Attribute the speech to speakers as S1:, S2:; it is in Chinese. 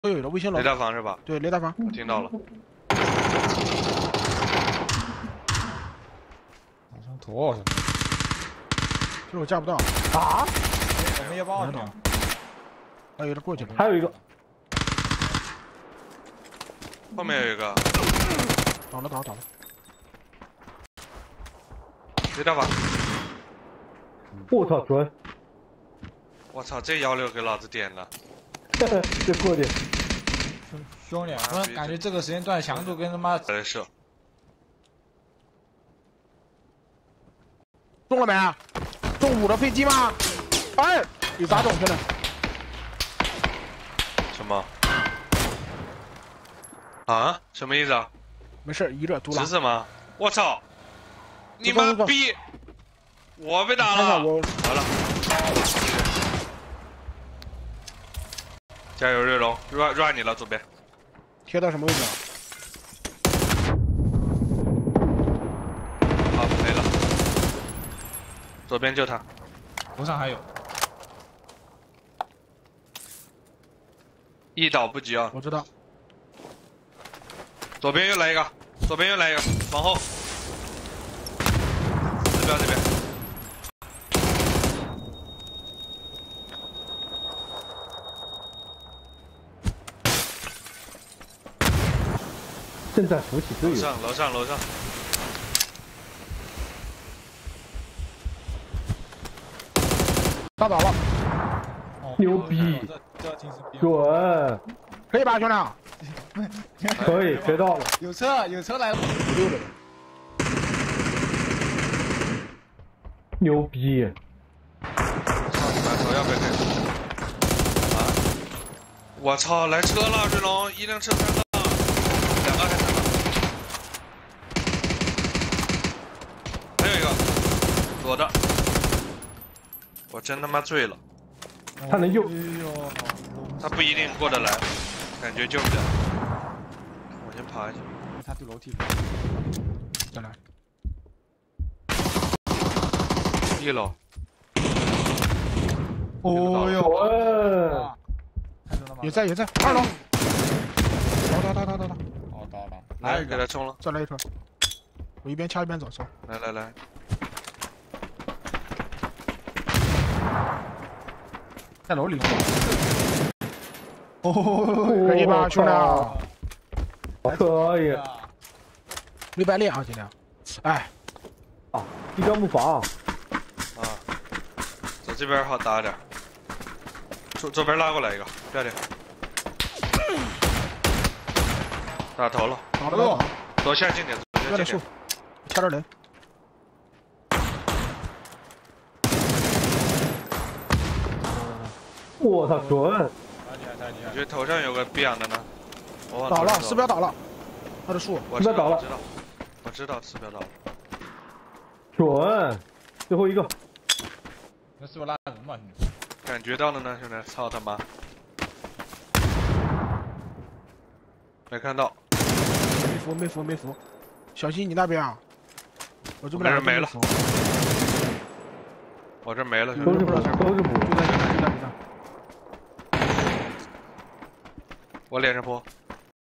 S1: 都有的卫星楼。
S2: 雷达房是吧？
S1: 对，雷达房。
S2: 我听到了。
S3: 往上拖，
S1: 就是我架不到。
S4: 啊！
S3: 我们也爆了。
S1: 还有的过去了。
S4: 还有一个。
S2: 后面有一个。
S1: 倒了。
S2: 雷达房。
S4: 我操，准！
S2: 我操，这116给老子点了。
S4: 这过点。
S3: 兄弟，我感觉这个时间段强度跟他妈
S2: 来射。
S1: 中了没？中5的飞机吗？哎，有咋中，兄弟？
S2: 什么？啊？什么意思啊？
S1: 没事，一热毒了。
S2: 侄子吗？我操！你妈逼！我被打了。完了。加油，瑞龙 ，run 你了，左边。
S1: 贴到什么位置了？
S2: 好，没了。左边就他。
S3: 楼上还有。
S2: 一倒不急啊！
S1: 我知道。
S2: 左边又来一个，往后。指标这边。
S4: 正在扶起队友。
S2: 楼上。
S1: 打倒了。
S4: 牛逼！准！
S1: 可以吧，兄弟？
S4: 可以，学到了。
S3: 有车来了。
S4: 牛逼！
S2: 来头要不要开始？啊！我操，来车了，瑞龙，一辆车3个，2个还3个，还有一个左的，我真他妈醉了。
S4: 他能救？
S2: 他不一定过得来，感觉救不了。我先爬一下。
S3: 他对楼梯。
S1: 再来。
S2: 1楼。
S3: 哦哟！
S1: 也在2楼。打。
S3: 好打。
S2: 来，给他冲了。
S1: 再来一车。我一边掐一边走，走。
S2: 来。
S3: 在楼里。
S1: 可以吧，兄弟？
S4: 可以。
S1: 没白练啊，今天。哎。
S4: 啊，一张木筏。
S2: 啊。走这边好打点。左边拉过来一个，漂亮。打头了。
S1: 打了。
S2: 左下近点，
S1: 左下近点。掐着人。
S4: 我操，准！
S2: 我觉得头上有个逼养的呢。
S1: 倒了，四标倒了。他的树。
S4: 四标倒了。
S2: 我知道四标倒了。
S4: 准！最后一个。
S3: 那是不是拉人嘛？
S2: 感觉到了呢，兄弟！操他妈！没看到。
S1: 没扶。小心你那边啊！我这
S2: 边人没了。我这没了，兄弟。
S4: 都是补。
S1: 就在。
S2: 我脸上泼。